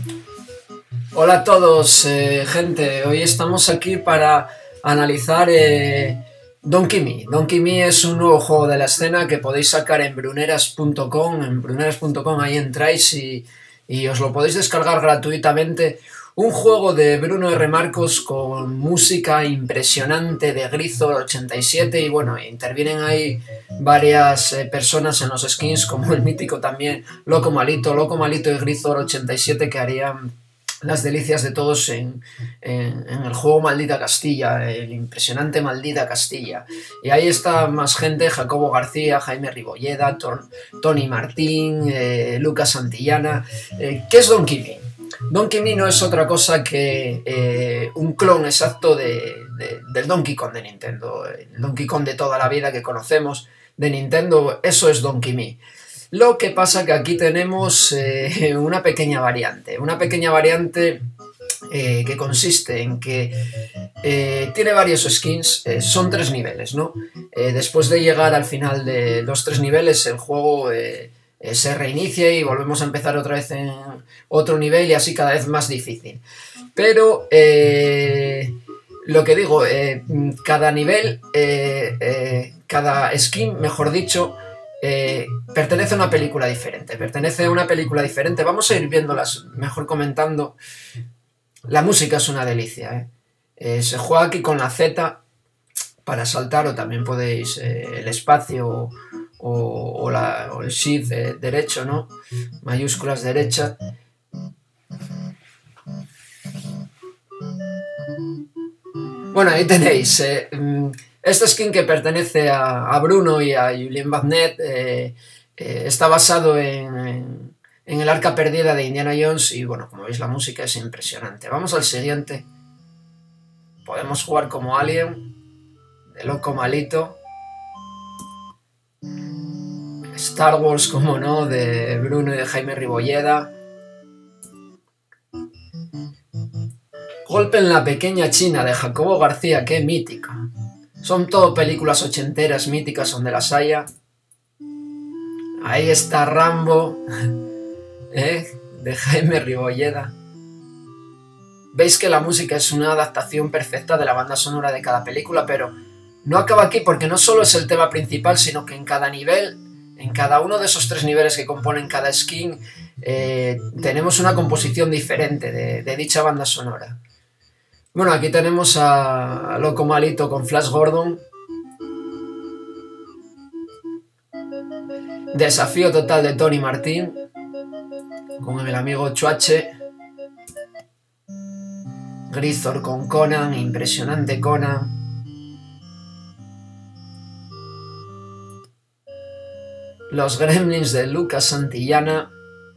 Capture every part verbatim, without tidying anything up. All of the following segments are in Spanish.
Hola a todos, eh, gente. Hoy estamos aquí para analizar eh, Donkey Me. Donkey Me es un nuevo juego de la escena que podéis sacar en bruneras punto com. En bruneras punto com ahí entráis y, y os lo podéis descargar gratuitamente. Un juego de Bruno R. Marcos con música impresionante de Gryzor ochenta y siete y bueno, intervienen ahí varias eh, personas en los skins, como el mítico también Loco Malito, Loco Malito y Gryzor ochenta y siete, que harían las delicias de todos en, en, en el juego Maldita Castilla, el impresionante Maldita Castilla. Y ahí está más gente: Jacobo García, Jaime Ribolleda, Ton, Tony Martín, eh, Lucas Santillana. Eh, ¿Qué es Donkey Me? Donkey Me no es otra cosa que eh, un clon exacto de, de, del Donkey Kong de Nintendo, el Donkey Kong de toda la vida que conocemos de Nintendo. Eso es Donkey Me. Lo que pasa que aquí tenemos eh, una pequeña variante, una pequeña variante eh, que consiste en que eh, tiene varios skins, eh, son tres niveles, ¿no? Eh, después de llegar al final de los tres niveles, el juego eh, eh, se reinicia y volvemos a empezar otra vez en otro nivel y así cada vez más difícil. Pero eh, lo que digo, eh, cada nivel, eh, eh, cada skin, mejor dicho, Eh, pertenece a una película diferente, pertenece a una película diferente. Vamos a ir viéndolas, mejor comentando. La música es una delicia, ¿eh? Eh, se juega aquí con la Z para saltar, o también podéis eh, el espacio o, o, la, o el shift eh, derecho, ¿no? Mayúsculas derecha. Bueno, ahí tenéis eh, este skin que pertenece a, a Bruno y a Julien Bagnet. Eh, eh, está basado en, en, en el Arca Perdida de Indiana Jones y bueno, como veis la música es impresionante. Vamos al siguiente. Podemos jugar como Alien, de Loco Malito. Star Wars, como no, de Bruno y de Jaime Ribolleda. Golpe en la pequeña China, de Jacobo García, qué mítica. Son todo películas ochenteras míticas donde las haya. Ahí está Rambo, ¿eh? De Jaime Ribolleda. Veis que la música es una adaptación perfecta de la banda sonora de cada película, pero no acaba aquí, porque no solo es el tema principal, sino que en cada nivel, en cada uno de esos tres niveles que componen cada skin, eh, tenemos una composición diferente de, de dicha banda sonora. Bueno, aquí tenemos a, a Loco Malito con Flash Gordon. Desafío total de Tony Martín con el amigo Chuache. Gryzor con Conan, impresionante Conan. Los Gremlins de Lucas Santillana.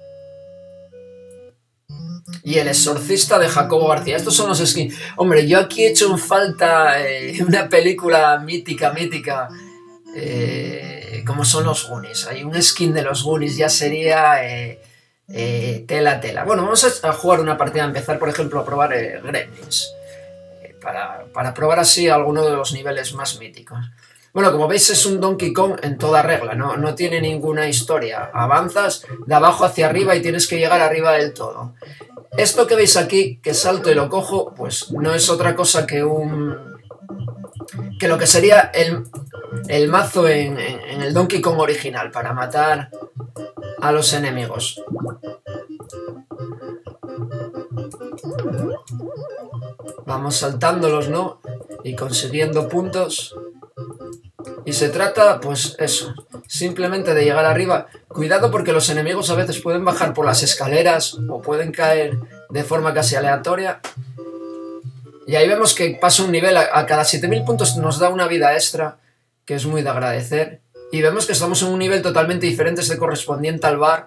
Y el exorcista de Jacobo García. Estos son los skins. Hombre, yo aquí he hecho en falta eh, una película mítica, mítica, eh, como son los Goonies. Hay un skin de los Goonies, ya sería eh, eh, tela, tela. Bueno, vamos a jugar una partida, a empezar, por ejemplo, a probar eh, Gremlins. Eh, para, para probar así alguno de los niveles más míticos. Bueno, como veis es un Donkey Kong en toda regla, no, no tiene ninguna historia. Avanzas de abajo hacia arriba y tienes que llegar arriba del todo. Esto que veis aquí, que salto y lo cojo, pues no es otra cosa que un... que lo que sería el, el mazo en, en, en el Donkey Kong original, para matar a los enemigos. Vamos saltándolos, ¿no? Y consiguiendo puntos. Y se trata, pues eso, simplemente de llegar arriba. Cuidado, porque los enemigos a veces pueden bajar por las escaleras o pueden caer de forma casi aleatoria. Y ahí vemos que pasa un nivel, a, a cada siete mil puntos nos da una vida extra, que es muy de agradecer. Y vemos que estamos en un nivel totalmente diferente, este correspondiente al bar.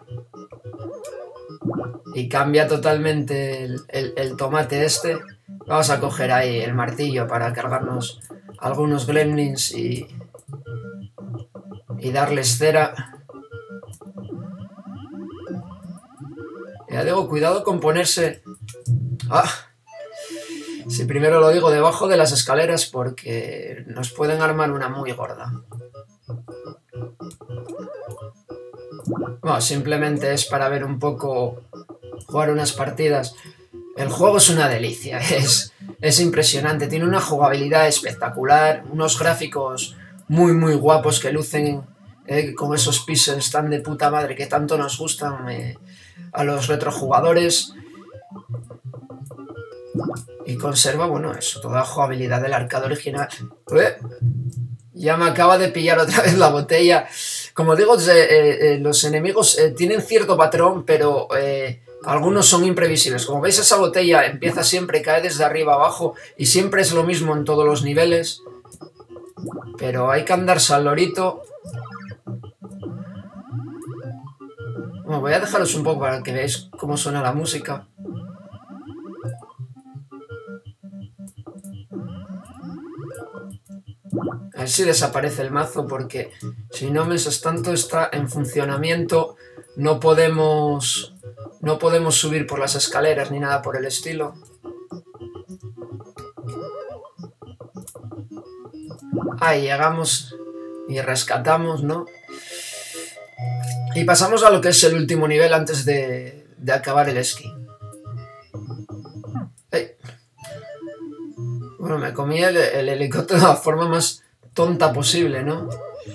Y cambia totalmente el, el, el tomate este. Vamos a coger ahí el martillo para cargarnos algunos gremlins y... y darles cera. Ya digo, cuidado con ponerse... Ah, si primero lo digo, debajo de las escaleras, porque nos pueden armar una muy gorda. Bueno, simplemente es para ver un poco jugar unas partidas. El juego es una delicia, es, es impresionante, tiene una jugabilidad espectacular, unos gráficos muy muy guapos que lucen eh, con esos píxeles tan de puta madre que tanto nos gustan eh, a los retrojugadores. Y conserva, bueno, eso, toda la jugabilidad del arcade original. ¡Eh! Ya me acaba de pillar otra vez la botella. Como digo, eh, eh, los enemigos eh, tienen cierto patrón, pero eh, algunos son imprevisibles. Como veis, esa botella empieza siempre, cae desde arriba abajo y siempre es lo mismo en todos los niveles. Pero hay que andarse al lorito. Bueno, voy a dejaros un poco para que veáis cómo suena la música. A ver si desaparece el mazo, porque si no, mientras tanto está en funcionamiento, no podemos no podemos subir por las escaleras ni nada por el estilo. Ahí llegamos y rescatamos, ¿no? Y pasamos a lo que es el último nivel antes de, de acabar el esquí. ¡Ey! Bueno, me comí el, el helicóptero de la forma más tonta posible, ¿no?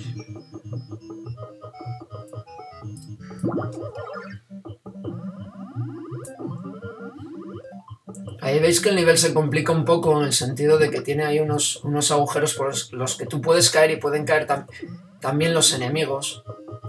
Ahí veis que el nivel se complica un poco en el sentido de que tiene ahí unos, unos agujeros por los, los que tú puedes caer y pueden caer tam también los enemigos.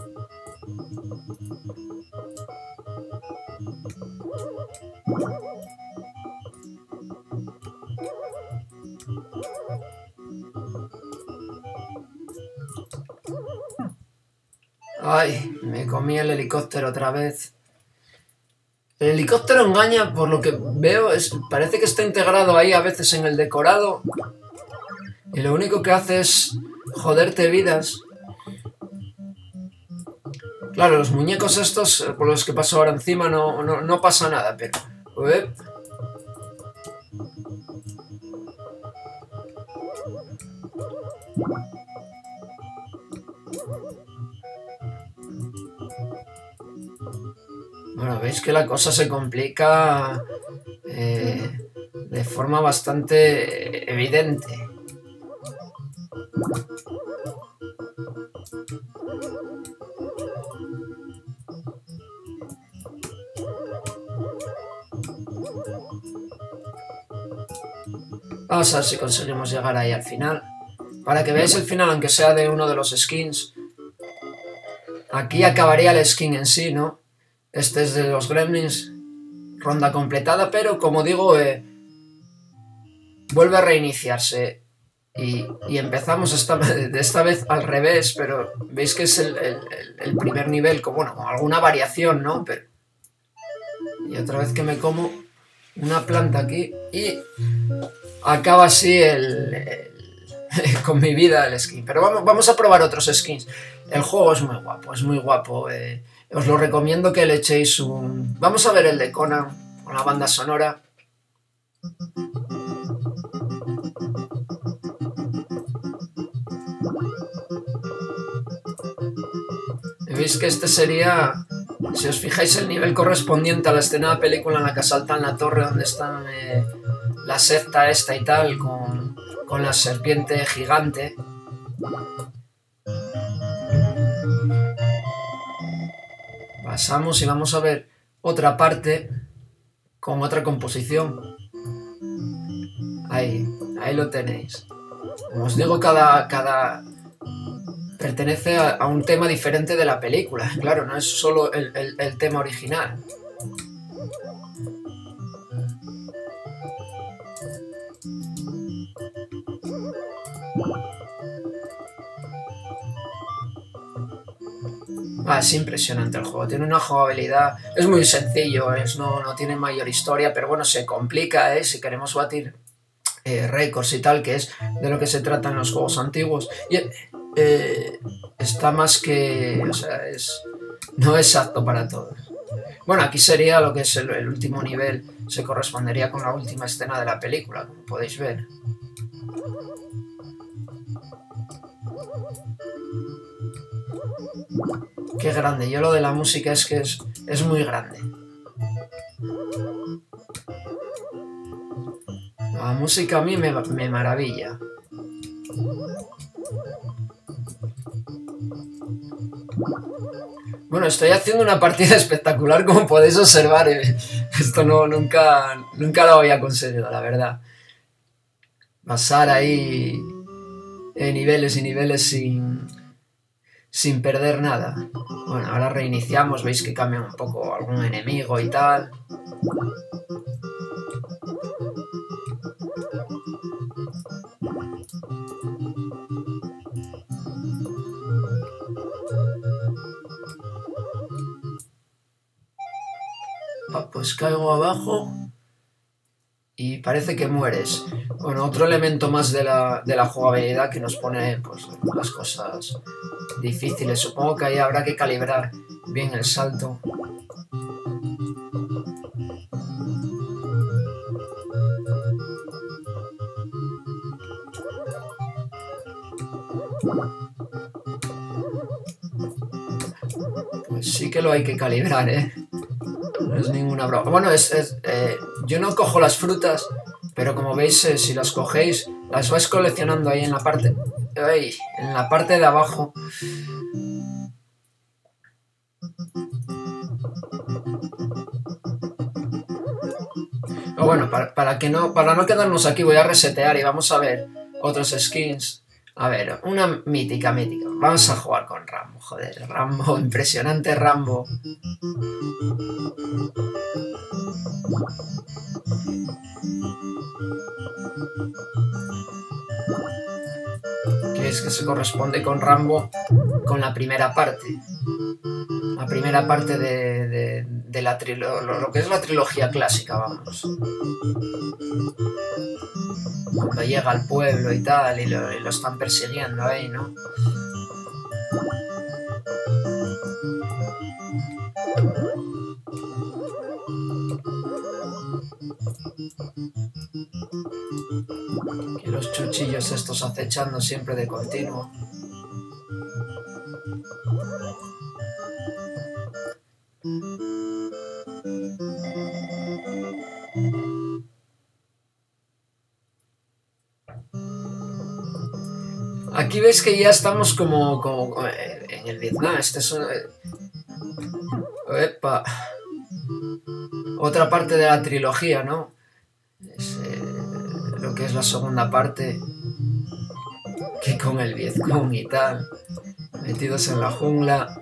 Ay, me comí el helicóptero otra vez. El helicóptero engaña, por lo que veo, es, parece que está integrado ahí a veces en el decorado. Y lo único que hace es joderte vidas. Claro, los muñecos estos, por los que paso ahora encima, no, no, no pasa nada, pero... Uep. Bueno, veis que la cosa se complica eh, de forma bastante evidente. Vamos a ver si conseguimos llegar ahí al final. Para que veáis el final, aunque sea de uno de los skins. Aquí acabaría el skin en sí, ¿no? Este es de los Gremlins, ronda completada, pero como digo, eh, vuelve a reiniciarse. Y, y empezamos esta, de esta vez al revés, pero veis que es el, el, el primer nivel, con, bueno, con alguna variación, ¿no? Pero... Y otra vez que me como una planta aquí y acaba así el... el con mi vida el skin. Pero vamos, vamos a probar otros skins. El juego es muy guapo, es muy guapo. Eh, os lo recomiendo que le echéis un... Vamos a ver el de Conan con la banda sonora. Y veis que este sería, si os fijáis, el nivel correspondiente a la escena de la película en la que asaltan la torre donde están eh, la secta esta y tal, con... con la serpiente gigante. Pasamos y vamos a ver otra parte con otra composición. Ahí, ahí lo tenéis. Como os digo, cada, cada pertenece a, a un tema diferente de la película. Claro, no es solo el, el, el tema original. Ah, es impresionante el juego, tiene una jugabilidad, es muy sencillo, es, no, no tiene mayor historia, pero bueno, se complica, ¿eh? Si queremos batir eh, récords y tal, que es de lo que se trata en los juegos antiguos. Y eh, está más que, o sea, es, no es apto para todos. Bueno, aquí sería lo que es el, el último nivel, se correspondería con la última escena de la película, como podéis ver. Qué grande, yo lo de la música es que es, es muy grande. La música a mí me, me maravilla. Bueno, estoy haciendo una partida espectacular, como podéis observar. Esto no, nunca, nunca lo había conseguido, la verdad. Pasar ahí eh, niveles y niveles sin, sin perder nada. Bueno, ahora reiniciamos, veis que cambia un poco algún enemigo y tal. Ah, pues caigo abajo y parece que mueres. Bueno, otro elemento más de la, de la jugabilidad que nos pone pues, las cosas difíciles. Supongo que ahí habrá que calibrar bien el salto. Pues sí que lo hay que calibrar, ¿eh? No es ninguna broma. Bueno, es, es eh, yo no cojo las frutas, pero como veis, eh, si las cogéis, las vais coleccionando ahí en la parte... Ay, en la parte de abajo. Pero bueno, para, para, que no, para no quedarnos aquí voy a resetear y vamos a ver otros skins. A ver, una mítica, mítica. Vamos a jugar con Rambo, joder. Rambo, impresionante Rambo. Que es que se corresponde con Rambo con la primera parte. La primera parte de, de, de la trilogía, lo, lo que es la trilogía clásica, vamos. Cuando llega al pueblo y tal, y lo, y lo están persiguiendo ahí, ¿no? Y los chuchillos estos acechando siempre de continuo. Aquí veis que ya estamos como, como en el Vietnam. Este es un... Epa. Otra parte de la trilogía, ¿no? Es, eh, lo que es la segunda parte. Que con el Vietcong y tal. Metidos en la jungla.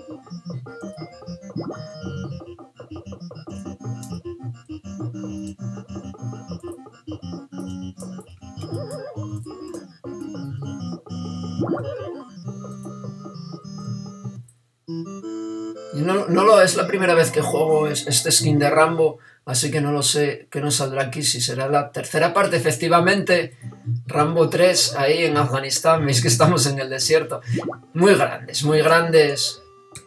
No, no lo es la primera vez que juego este skin de Rambo, así que no lo sé qué nos saldrá aquí, si será la tercera parte, efectivamente. Rambo tres, ahí en Afganistán, veis que estamos en el desierto. Muy grandes, muy grandes.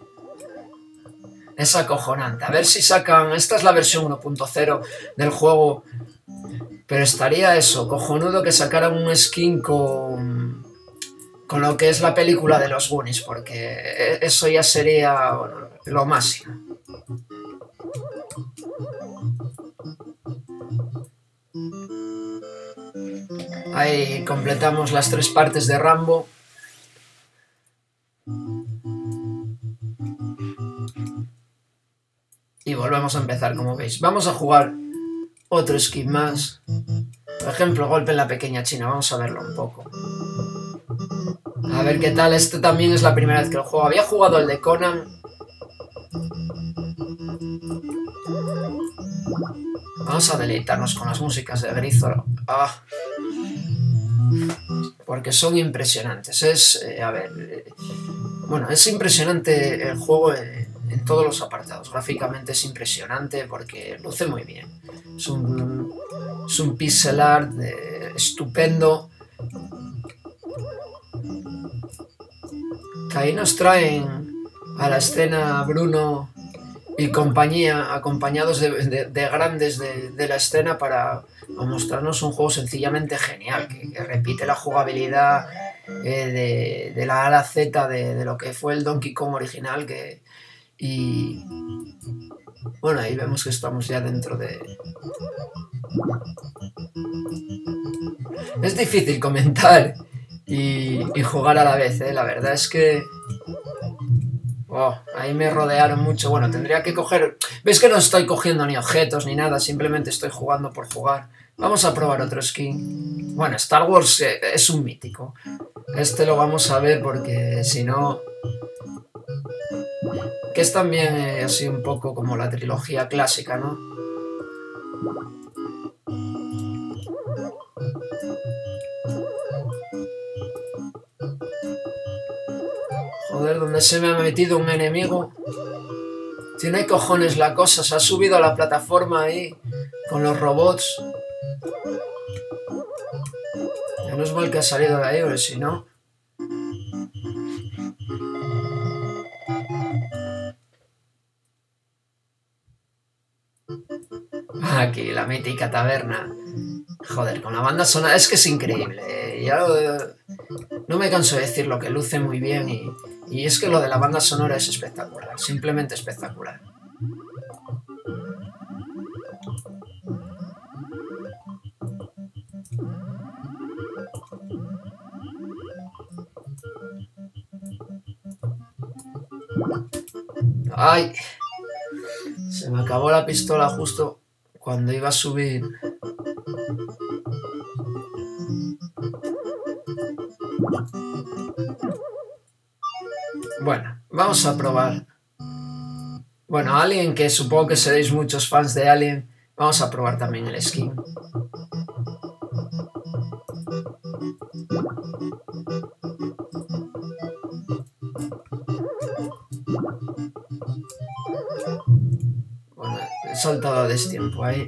Es acojonante. A ver si sacan... Esta es la versión uno punto cero del juego, pero estaría eso, cojonudo que sacaran un skin con... con lo que es la película de los Goonies, porque eso ya sería bueno, lo máximo. Ahí completamos las tres partes de Rambo. Y volvemos a empezar, como veis. Vamos a jugar otro skin más. Por ejemplo, golpe en la pequeña China. Vamos a verlo un poco. A ver qué tal. Este también es la primera vez que lo juego. Había jugado el de Conan. Vamos a deleitarnos con las músicas de Grizzor. Ah. Porque son impresionantes. Es, eh, a ver... Eh, bueno, es impresionante el juego en, en todos los apartados. Gráficamente es impresionante porque luce muy bien. Es un, es un pixel art eh, estupendo. Que ahí nos traen a la escena Bruno y compañía, acompañados de, de, de grandes de, de la escena para mostrarnos un juego sencillamente genial, que, que repite la jugabilidad eh, de, de la A a la Z de, de lo que fue el Donkey Kong original, que, y, Bueno, ahí vemos que estamos ya dentro de... Es difícil comentar y, y jugar a la vez, ¿eh? La verdad es que... Oh, ahí me rodearon mucho. Bueno, tendría que coger... ¿Ves que no estoy cogiendo ni objetos ni nada? Simplemente estoy jugando por jugar. Vamos a probar otro skin. Bueno, Star Wars es un mítico. Este lo vamos a ver porque si no... Que es también eh, así un poco como la trilogía clásica, ¿no? Joder, ¿dónde se me ha metido un enemigo? Tiene cojones la cosa, se ha subido a la plataforma ahí con los robots. Menos mal que ha salido de ahí, porque si no... Aquí, la mítica taberna. Joder, con la banda sonora... Es que es increíble. Ya lo... No me canso de decirlo, que luce muy bien y... Y es que lo de la banda sonora es espectacular. Simplemente espectacular. ¡Ay! Se me acabó la pistola justo cuando iba a subir. Bueno, vamos a probar. Bueno, Alien, que supongo que seréis muchos fans de Alien, vamos a probar también el skin. Bueno, he saltado a destiempo ahí.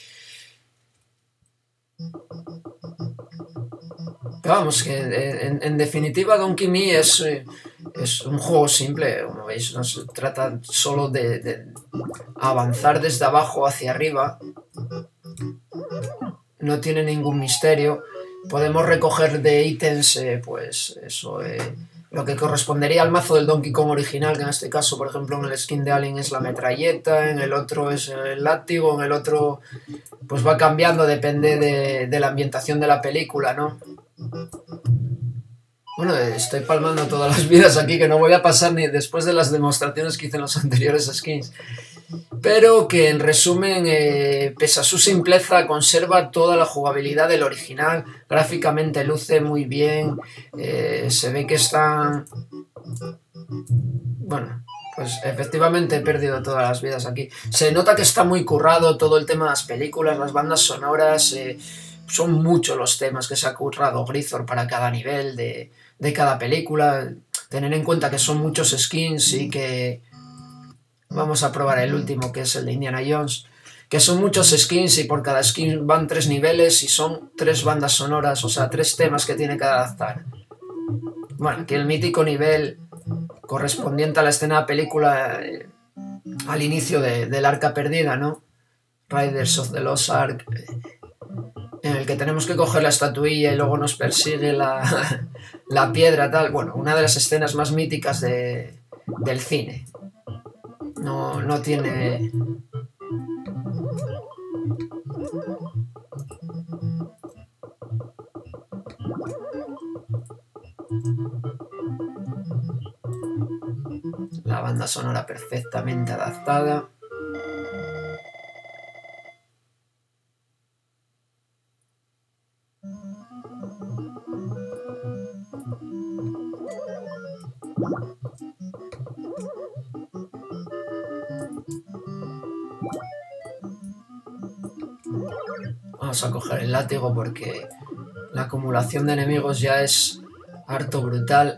Pero vamos, que en, en definitiva Donkey Me es, es un juego simple, como veis, no se trata solo de, de avanzar desde abajo hacia arriba, no tiene ningún misterio, podemos recoger de ítems, eh, pues eso, eh, lo que correspondería al mazo del Donkey Kong original, que en este caso, por ejemplo, en el skin de Alien es la metralleta, en el otro es el látigo, en el otro pues va cambiando, depende de, de la ambientación de la película, ¿no? Bueno, estoy palmando todas las vidas aquí, que no voy a pasar ni después de las demostraciones que hice en los anteriores skins. Pero que en resumen, eh, pese a su simpleza, conserva toda la jugabilidad del original. Gráficamente luce muy bien, eh, se ve que están... Bueno, pues efectivamente he perdido todas las vidas aquí. Se nota que está muy currado todo el tema de las películas, las bandas sonoras... Eh, son muchos los temas que se ha currado Grithor para cada nivel de, de cada película. Tener en cuenta que son muchos skins y que... Vamos a probar el último, que es el de Indiana Jones. Que son muchos skins y por cada skin van tres niveles y son tres bandas sonoras, o sea, tres temas que tiene que adaptar. Bueno, aquí el mítico nivel correspondiente a la escena de película eh, al inicio de, del Arca Perdida, ¿no? Riders of the Lost Ark... en el que tenemos que coger la estatuilla y luego nos persigue la, la piedra, tal. Bueno, una de las escenas más míticas de, del cine. No, no tiene... La banda sonora perfectamente adaptada. Vamos a coger el látigo porque la acumulación de enemigos ya es harto brutal.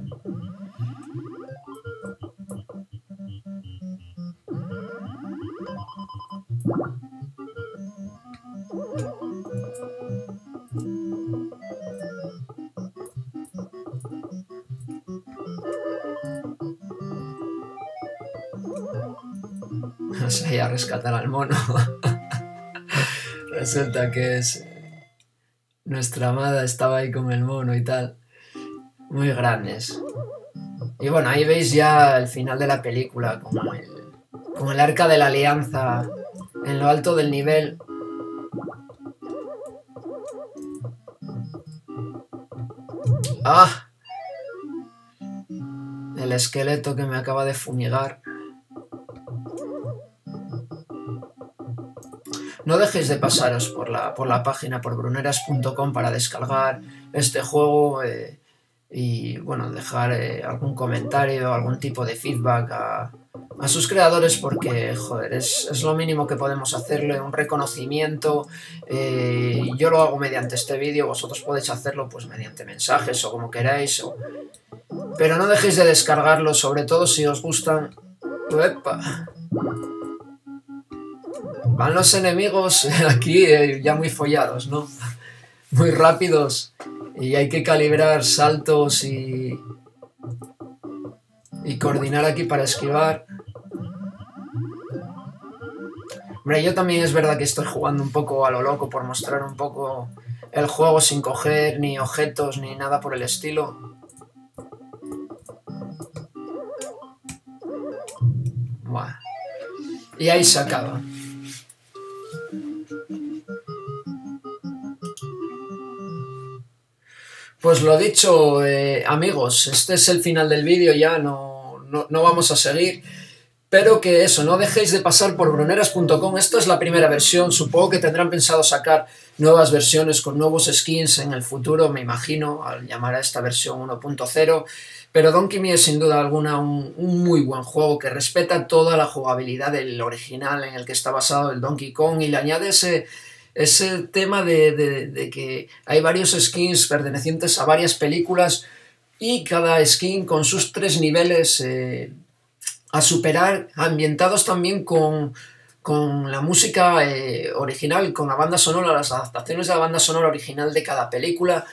Vamos a ir a rescatar al mono. Resulta que es... Nuestra amada estaba ahí con el mono y tal. Muy grandes. Y bueno, ahí veis ya el final de la película, como el, con el Arca de la Alianza en lo alto del nivel. ¡Ah! El esqueleto que me acaba de fumigar. No dejéis de pasaros por la, por la página, por bruneras punto com, para descargar este juego eh, y, bueno, dejar eh, algún comentario, algún tipo de feedback a, a sus creadores, porque, joder, es, es lo mínimo que podemos hacerle, un reconocimiento. Eh, yo lo hago mediante este vídeo, vosotros podéis hacerlo pues mediante mensajes o como queráis, o... pero no dejéis de descargarlo, sobre todo si os gustan. ¡Epa! Van los enemigos aquí eh, ya muy follados, ¿no? Muy rápidos, y hay que calibrar saltos y, y coordinar aquí para esquivar. Hombre, yo también es verdad que estoy jugando un poco a lo loco por mostrar un poco el juego sin coger ni objetos ni nada por el estilo. Buah. Y ahí se acaba. Pues lo dicho, eh, amigos, este es el final del vídeo, ya no, no, no vamos a seguir. Pero que eso, no dejéis de pasar por bruneras punto com. Esta es la primera versión, supongo que tendrán pensado sacar nuevas versiones con nuevos skins en el futuro, me imagino, al llamar a esta versión uno punto cero. Pero Donkey Me es sin duda alguna un, un muy buen juego que respeta toda la jugabilidad del original en el que está basado el Donkey Kong, y le añade ese... ese tema de, de, de que hay varios skins pertenecientes a varias películas, y cada skin con sus tres niveles eh, a superar, ambientados también con, con la música eh, original, con la banda sonora, las adaptaciones de la banda sonora original de cada película,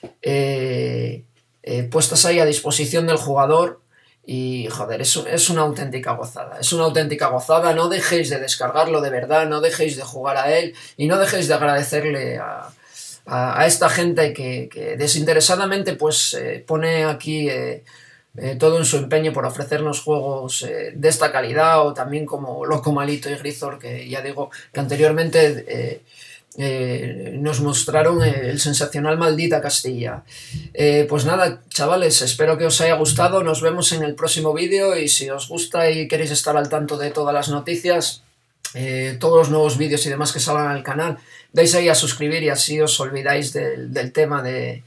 eh, eh, puestas ahí a disposición del jugador. Y, joder, es, es una auténtica gozada, es una auténtica gozada. No dejéis de descargarlo, de verdad, no dejéis de jugar a él, y no dejéis de agradecerle a, a, a esta gente que, que desinteresadamente pues eh, pone aquí eh, eh, todo en su empeño por ofrecernos juegos eh, de esta calidad, o también como Loco Malito y Gryzor, que ya digo que anteriormente... Eh, Eh, nos mostraron el sensacional Maldita Castilla. Eh, pues nada, chavales, espero que os haya gustado, nos vemos en el próximo vídeo, y si os gusta y queréis estar al tanto de todas las noticias, eh, todos los nuevos vídeos y demás que salgan al canal, dais ahí a suscribir, y así os olvidáis del, del tema de...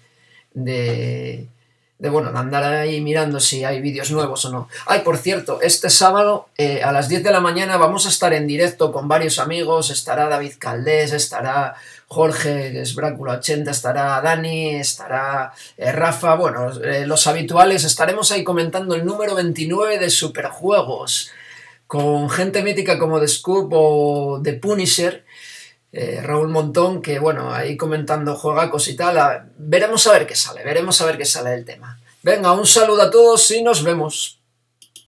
de de bueno, de andar ahí mirando si hay vídeos nuevos o no. Ay, por cierto, este sábado eh, a las diez de la mañana vamos a estar en directo con varios amigos. Estará David Caldés, estará Jorge, que es Brácula ochenta, estará Dani, estará eh, Rafa, bueno, eh, los habituales. Estaremos ahí comentando el número veintinueve de Superjuegos, con gente mítica como The Scoop o The Punisher, Eh, Raúl Montón, que bueno, ahí comentando juegacos y tal. A, veremos a ver qué sale, veremos a ver qué sale del tema. Venga, un saludo a todos y nos vemos.